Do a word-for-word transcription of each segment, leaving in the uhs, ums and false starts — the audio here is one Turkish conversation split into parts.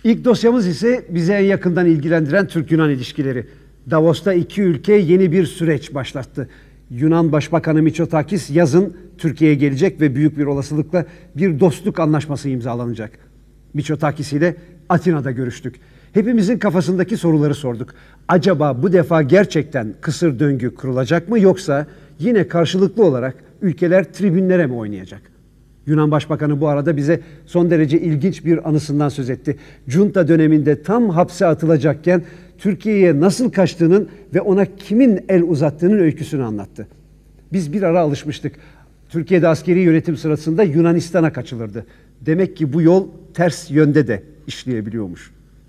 İlk dosyamız ise bize en yakından ilgilendiren Türk-Yunan ilişkileri. Davos'ta iki ülke yeni bir süreç başlattı. Yunan Başbakanı Mitsotakis yazın Türkiye'ye gelecek ve büyük bir olasılıkla bir dostluk anlaşması imzalanacak. Mitsotakis ile Atina'da görüştük. Hepimizin kafasındaki soruları sorduk. Acaba bu defa gerçekten kısır döngü kurulacak mı, yoksa yine karşılıklı olarak ülkeler tribünlere mi oynayacak? Yunan Başbakanı bu arada bize son derece ilginç bir anısından söz etti. Junta döneminde tam hapse atılacakken Türkiye'ye nasıl kaçtığının ve ona kimin el uzattığının öyküsünü anlattı. Biz bir ara alışmıştık. Türkiye'de askeri yönetim sırasında Yunanistan'a kaçılırdı. Demek ki bu yol ters yönde de işleyebiliyormuş.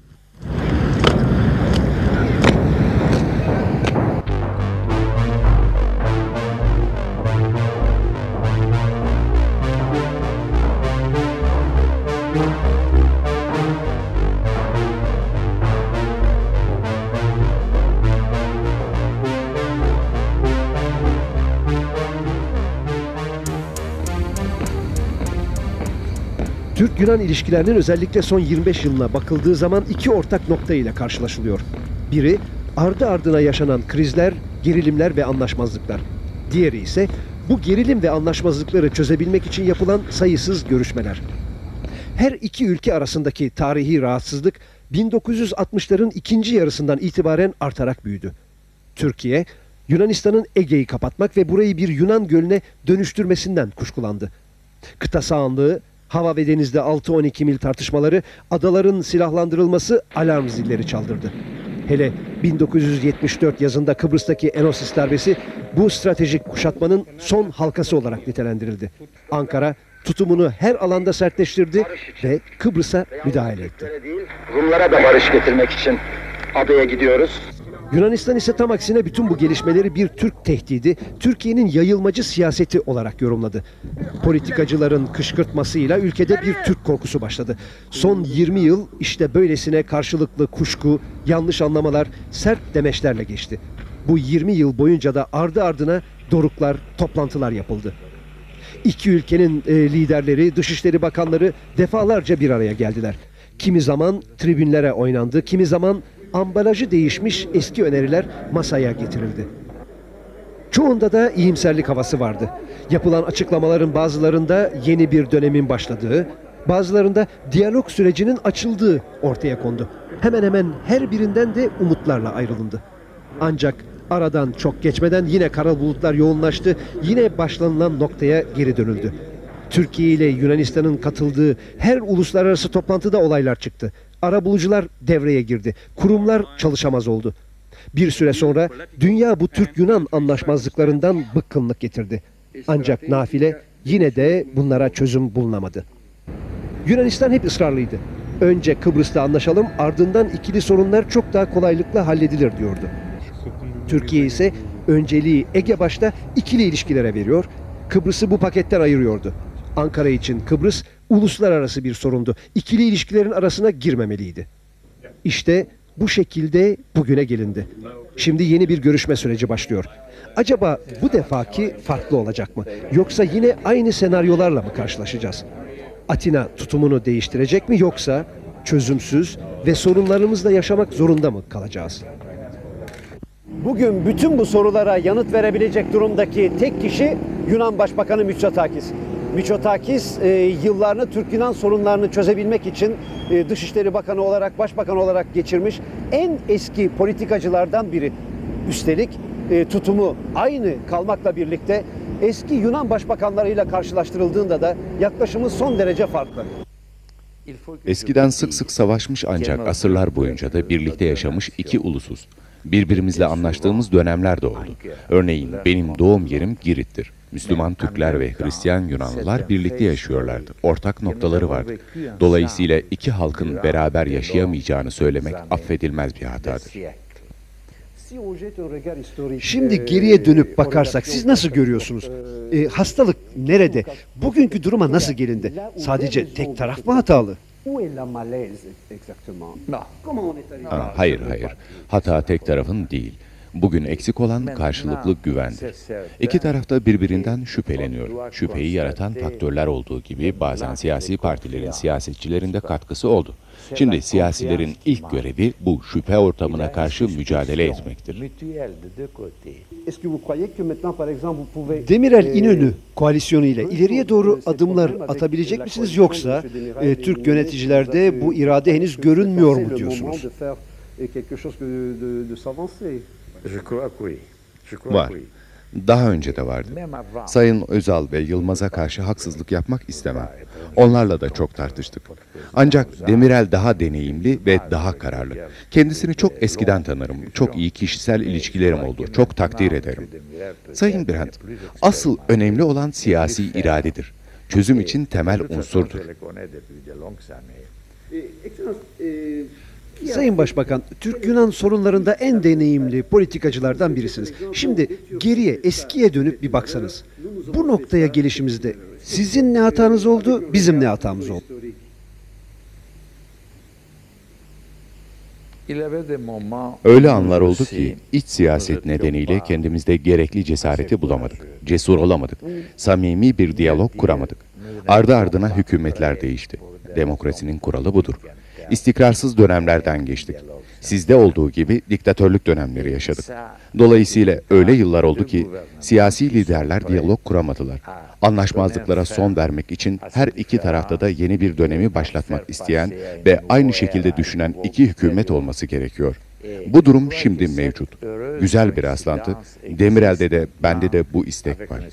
Türk-Yunan ilişkilerinin özellikle son yirmi beş yılına bakıldığı zaman iki ortak nokta ile karşılaşılıyor. Biri, ardı ardına yaşanan krizler, gerilimler ve anlaşmazlıklar. Diğeri ise bu gerilim ve anlaşmazlıkları çözebilmek için yapılan sayısız görüşmeler. Her iki ülke arasındaki tarihi rahatsızlık bin dokuz yüz altmışların ikinci yarısından itibaren artarak büyüdü. Türkiye, Yunanistan'ın Ege'yi kapatmak ve burayı bir Yunan gölüne dönüştürmesinden kuşkulandı. Kıta sahanlığı, hava ve denizde altı on iki mil tartışmaları, adaların silahlandırılması alarm zilleri çaldırdı. Hele bin dokuz yüz yetmiş dört yazında Kıbrıs'taki Enosis darbesi bu stratejik kuşatmanın son halkası olarak nitelendirildi. Ankara tutumunu her alanda sertleştirdi ve Kıbrıs'a müdahale etti. Rumlara da barış getirmek için adaya gidiyoruz. Yunanistan ise tam aksine bütün bu gelişmeleri bir Türk tehdidi, Türkiye'nin yayılmacı siyaseti olarak yorumladı. Politikacıların kışkırtmasıyla ülkede bir Türk korkusu başladı. Son yirmi yıl işte böylesine karşılıklı kuşku, yanlış anlamalar, sert demeçlerle geçti. Bu yirmi yıl boyunca da ardı ardına doruklar, toplantılar yapıldı. İki ülkenin e, liderleri, dışişleri bakanları defalarca bir araya geldiler. Kimi zaman tribünlere oynandı, kimi zaman ambalajı değişmiş eski öneriler masaya getirildi. Çoğunda da iyimserlik havası vardı. Yapılan açıklamaların bazılarında yeni bir dönemin başladığı, bazılarında diyalog sürecinin açıldığı ortaya kondu. Hemen hemen her birinden de umutlarla ayrılındı. Ancak aradan çok geçmeden yine kara bulutlar yoğunlaştı, yine başlanılan noktaya geri dönüldü. Türkiye ile Yunanistan'ın katıldığı her uluslararası toplantıda olaylar çıktı. Arabulucular devreye girdi. Kurumlar çalışamaz oldu. Bir süre sonra dünya bu Türk-Yunan anlaşmazlıklarından bıkkınlık getirdi. Ancak nafile yine de bunlara çözüm bulunamadı. Yunanistan hep ısrarlıydı. Önce Kıbrıs'ta anlaşalım, ardından ikili sorunlar çok daha kolaylıkla halledilir diyordu. Türkiye ise önceliği Ege başta ikili ilişkilere veriyor, Kıbrıs'ı bu paketten ayırıyordu. Ankara için Kıbrıs uluslararası bir sorundu. İkili ilişkilerin arasına girmemeliydi. İşte bu şekilde bugüne gelindi. Şimdi yeni bir görüşme süreci başlıyor. Acaba bu defaki farklı olacak mı? Yoksa yine aynı senaryolarla mı karşılaşacağız? Atina tutumunu değiştirecek mi, yoksa çözümsüz ve sorunlarımızla yaşamak zorunda mı kalacağız? Bugün bütün bu sorulara yanıt verebilecek durumdaki tek kişi Yunan Başbakanı Mitsotakis. Mitsotakis e, yıllarını Türk-Yunan sorunlarını çözebilmek için e, Dışişleri Bakanı olarak, Başbakan olarak geçirmiş en eski politikacılardan biri. Üstelik e, tutumu aynı kalmakla birlikte eski Yunan başbakanlarıyla karşılaştırıldığında da yaklaşımı son derece farklı. Eskiden sık sık savaşmış ancak asırlar boyunca da birlikte yaşamış iki ulusuz. Birbirimizle anlaştığımız dönemler de oldu. Örneğin benim doğum yerim Girit'tir. Müslüman Türkler ve Hristiyan Yunanlılar birlikte yaşıyorlardı. Ortak noktaları vardı. Dolayısıyla iki halkın beraber yaşayamayacağını söylemek affedilmez bir hatadır. Şimdi geriye dönüp bakarsak siz nasıl görüyorsunuz? E, hastalık nerede? Bugünkü duruma nasıl gelindi? Sadece tek taraf mı hatalı? Aa, hayır hayır. Hata tek tarafın değil. Bugün eksik olan karşılıklı güvendir. İki taraf da birbirinden şüpheleniyor. Şüpheyi yaratan faktörler olduğu gibi bazen siyasi partilerin siyasetçilerin de katkısı oldu. Şimdi siyasilerin ilk görevi bu şüphe ortamına karşı mücadele etmektir. Demirel İnönü koalisyonu ile ileriye doğru adımlar atabilecek misiniz, yoksa e, Türk yöneticilerde bu irade henüz görünmüyor mu diyorsunuz? Var. Daha önce de vardı. Sayın Özal ve Yılmaz'a karşı haksızlık yapmak istemem. Onlarla da çok tartıştık. Ancak Demirel daha deneyimli ve daha kararlı. Kendisini çok eskiden tanırım. Çok iyi kişisel ilişkilerim oldu. Çok takdir ederim. Sayın Brandt, asıl önemli olan siyasi iradedir. Çözüm için temel unsurdur. Sayın Başbakan, Türk-Yunan sorunlarında en deneyimli politikacılardan birisiniz. Şimdi geriye, eskiye dönüp bir baksanız, bu noktaya gelişimizde sizin ne hatanız oldu, bizim ne hatamız oldu? Öyle anlar oldu ki iç siyaset nedeniyle kendimizde gerekli cesareti bulamadık. Cesur olamadık. Samimi bir diyalog kuramadık. Ardı ardına hükümetler değişti. Demokrasinin kuralı budur. İstikrarsız dönemlerden geçtik. Sizde olduğu gibi diktatörlük dönemleri yaşadık. Dolayısıyla öyle yıllar oldu ki siyasi liderler diyalog kuramadılar. Anlaşmazlıklara son vermek için her iki tarafta da yeni bir dönemi başlatmak isteyen ve aynı şekilde düşünen iki hükümet olması gerekiyor. Bu durum şimdi mevcut. Güzel bir rastlantı. Demirel'de de bende de bu istek var.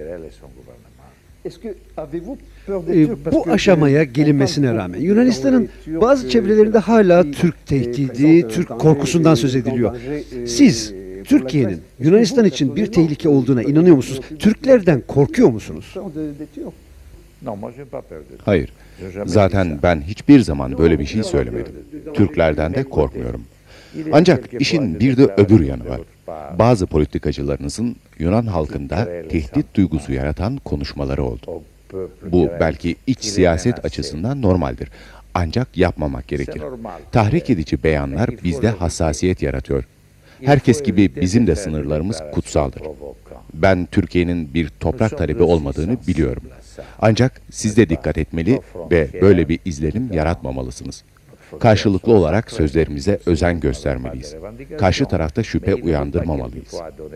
E, bu aşamaya gelinmesine rağmen Yunanistan'ın bazı çevrelerinde hala Türk tehdidi, Türk korkusundan söz ediliyor. Siz Türkiye'nin Yunanistan için bir tehlike olduğuna inanıyor musunuz? Türklerden korkuyor musunuz? Hayır. Zaten ben hiçbir zaman böyle bir şey söylemedim. Türklerden de korkmuyorum. Ancak işin bir de öbür yanı var. Bazı politikacılarınızın Yunan halkında tehdit duygusu yaratan konuşmaları oldu. Bu belki iç siyaset açısından normaldir. Ancak yapmamak gerekir. Tahrik edici beyanlar bizde hassasiyet yaratıyor. Herkes gibi bizim de sınırlarımız kutsaldır. Ben Türkiye'nin bir toprak talebi olmadığını biliyorum. Ancak siz de dikkat etmeli ve böyle bir izlenim yaratmamalısınız. Karşılıklı olarak sözlerimize özen göstermeliyiz. Karşı tarafta şüphe uyandırmamalıyız.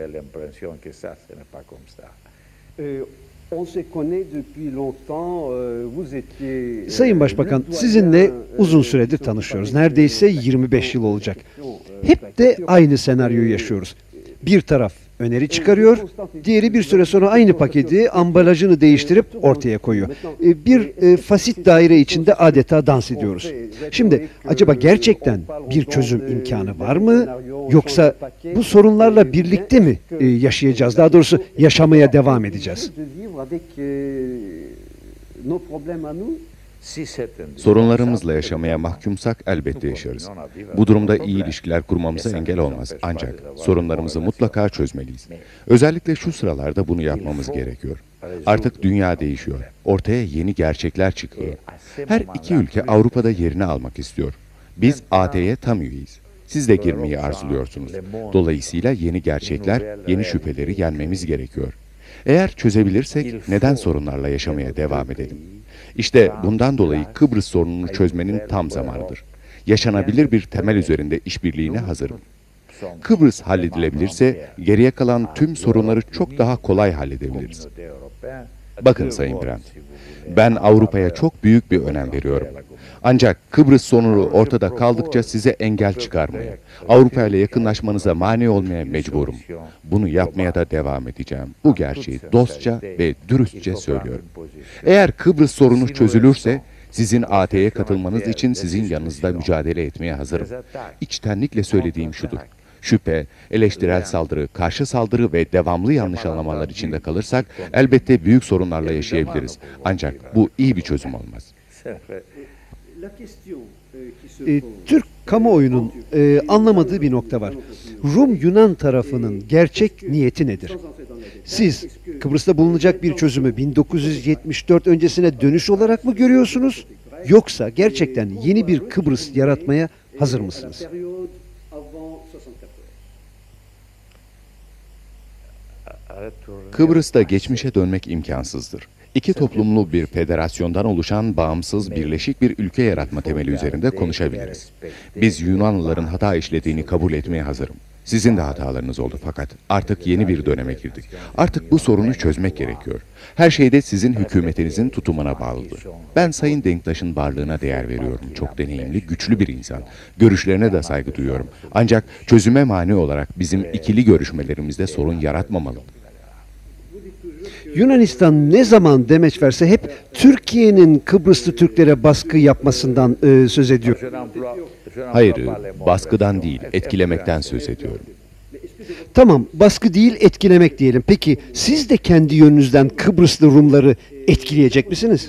Sayın Başbakan, sizinle uzun süredir tanışıyoruz. Neredeyse yirmi beş yıl olacak. Hep de aynı senaryoyu yaşıyoruz. Bir taraf öneri çıkarıyor, diğeri bir süre sonra aynı paketi ambalajını değiştirip ortaya koyuyor. Bir fasit daire içinde adeta dans ediyoruz. Şimdi acaba gerçekten bir çözüm imkanı var mı? Yoksa bu sorunlarla birlikte mi yaşayacağız? Daha doğrusu yaşamaya devam edeceğiz. Sorunlarımızla yaşamaya mahkumsak elbette yaşarız. Bu durumda iyi ilişkiler kurmamıza engel olmaz. Ancak sorunlarımızı mutlaka çözmeliyiz. Özellikle şu sıralarda bunu yapmamız gerekiyor. Artık dünya değişiyor. Ortaya yeni gerçekler çıkıyor. Her iki ülke Avrupa'da yerini almak istiyor. Biz A T'ye tam üyeyiz. Siz de girmeyi arzuluyorsunuz. Dolayısıyla yeni gerçekler, yeni şüpheleri yenmemiz gerekiyor. Eğer çözebilirsek neden sorunlarla yaşamaya devam edelim? İşte bundan dolayı Kıbrıs sorununu çözmenin tam zamanıdır. Yaşanabilir bir temel üzerinde işbirliğine hazırım. Kıbrıs halledilebilirse geriye kalan tüm sorunları çok daha kolay halledebiliriz. Bakın Sayın Brandt, ben Avrupa'ya çok büyük bir önem veriyorum. Ancak Kıbrıs sorunu ortada kaldıkça size engel çıkarmaya, Avrupa ile yakınlaşmanıza mani olmaya mecburum. Bunu yapmaya da devam edeceğim. Bu gerçeği dostça ve dürüstçe söylüyorum. Eğer Kıbrıs sorunu çözülürse, sizin A T'ye katılmanız için sizin yanınızda mücadele etmeye hazırım. İçtenlikle söylediğim şudur. Şüphe, eleştirel saldırı, karşı saldırı ve devamlı yanlış anlamalar içinde kalırsak elbette büyük sorunlarla yaşayabiliriz. Ancak bu iyi bir çözüm olmaz. E, Türk kamuoyunun e, anlamadığı bir nokta var. Rum-Yunan tarafının gerçek niyeti nedir? Siz Kıbrıs'ta bulunacak bir çözümü bin dokuz yüz yetmiş dört öncesine dönüş olarak mı görüyorsunuz? Yoksa gerçekten yeni bir Kıbrıs yaratmaya hazır mısınız? Kıbrıs'ta geçmişe dönmek imkansızdır. İki toplumlu bir federasyondan oluşan bağımsız, birleşik bir ülke yaratma temeli üzerinde konuşabiliriz. Biz Yunanlıların hata işlediğini kabul etmeye hazırım. Sizin de hatalarınız oldu fakat artık yeni bir döneme girdik. Artık bu sorunu çözmek gerekiyor. Her şey de sizin hükümetinizin tutumuna bağlıdır. Ben Sayın Denktaş'ın varlığına değer veriyorum. Çok deneyimli, güçlü bir insan. Görüşlerine de saygı duyuyorum. Ancak çözüme mani olarak bizim ikili görüşmelerimizde sorun yaratmamalı. Yunanistan ne zaman demeç verse hep Türkiye'nin Kıbrıslı Türklere baskı yapmasından e, söz ediyor. Hayır, baskıdan değil, etkilemekten söz ediyorum. Tamam, baskı değil etkilemek diyelim. Peki siz de kendi yönünüzden Kıbrıslı Rumları etkileyecek misiniz?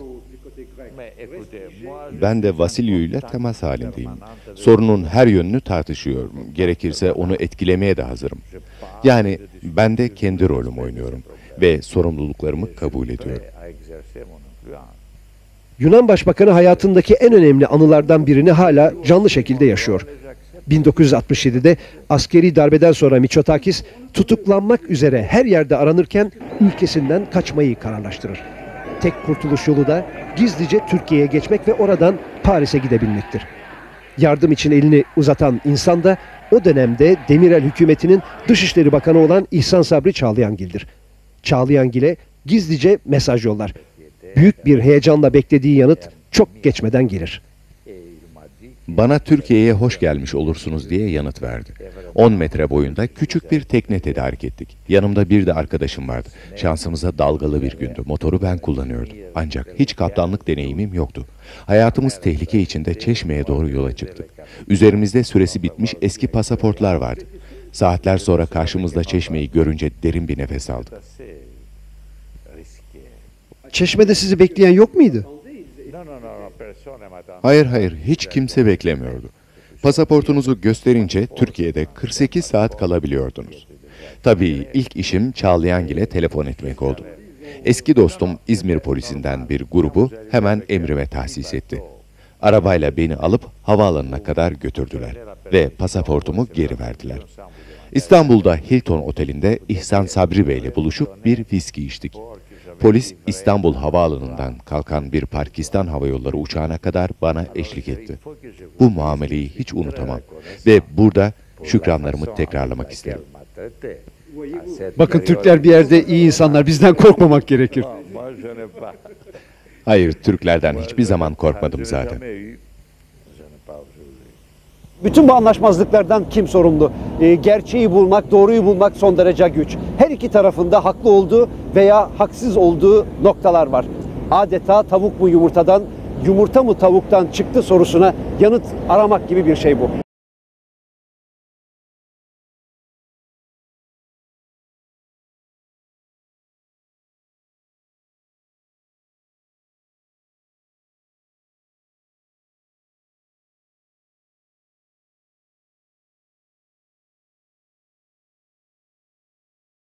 Ben de Vasilyu ile temas halindeyim. Sorunun her yönünü tartışıyorum. Gerekirse onu etkilemeye de hazırım. Yani ben de kendi rolümü oynuyorum ve sorumluluklarımı kabul ediyorum. Yunan Başbakanı hayatındaki en önemli anılardan birini hala canlı şekilde yaşıyor. bin dokuz yüz altmış yedide askeri darbeden sonra Mitsotakis tutuklanmak üzere her yerde aranırken ülkesinden kaçmayı kararlaştırır. Tek kurtuluş yolu da gizlice Türkiye'ye geçmek ve oradan Paris'e gidebilmektir. Yardım için elini uzatan insan da o dönemde Demirel hükümetinin Dışişleri Bakanı olan İhsan Sabri Çağlayangil'dir. Çağlayangil'e gizlice mesaj yollar. Büyük bir heyecanla beklediği yanıt çok geçmeden gelir. Bana Türkiye'ye hoş gelmiş olursunuz diye yanıt verdi. on metre boyunda küçük bir tekne tedarik ettik. Yanımda bir de arkadaşım vardı. Şansımıza dalgalı bir gündü. Motoru ben kullanıyordum. Ancak hiç kaptanlık deneyimim yoktu. Hayatımız tehlike içinde Çeşme'ye doğru yola çıktık. Üzerimizde süresi bitmiş eski pasaportlar vardı. Saatler sonra karşımızda Çeşme'yi görünce derin bir nefes aldık. Çeşme'de sizi bekleyen yok muydu? Hayır hayır, hiç kimse beklemiyordu. Pasaportunuzu gösterince Türkiye'de kırk sekiz saat kalabiliyordunuz. Tabii ilk işim Çağlayangil'e telefon etmek oldu. Eski dostum İzmir polisinden bir grubu hemen emrime tahsis etti. Arabayla beni alıp havaalanına kadar götürdüler ve pasaportumu geri verdiler. İstanbul'da Hilton Oteli'nde İhsan Sabri Bey ile buluşup bir viski içtik. Polis İstanbul Havaalanı'ndan kalkan bir Pakistan Hava Yolları uçağına kadar bana eşlik etti. Bu muameleyi hiç unutamam ve burada şükranlarımı tekrarlamak isterim. Bakın Türkler bir yerde iyi insanlar, bizden korkmamak gerekir. Hayır, Türklerden hiçbir zaman korkmadım zaten. Bütün bu anlaşmazlıklardan kim sorumlu? E, gerçeği bulmak, doğruyu bulmak son derece güç. Her iki tarafında haklı olduğu veya haksız olduğu noktalar var. Adeta tavuk mu yumurtadan, yumurta mı tavuktan çıktı sorusuna yanıt aramak gibi bir şey bu.